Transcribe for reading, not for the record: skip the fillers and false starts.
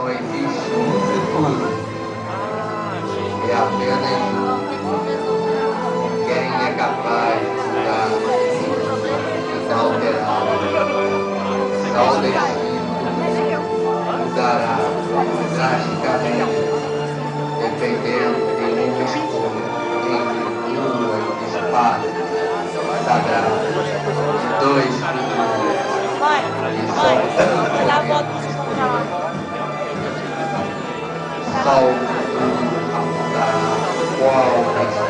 não existe um futuro. É apenas quem é capaz de mudar, de alterar. Então o destino mudará drasticamente, dependendo de uma escolha entre duas espadas sagradas, de dois futuros, e só o futuro apontará qual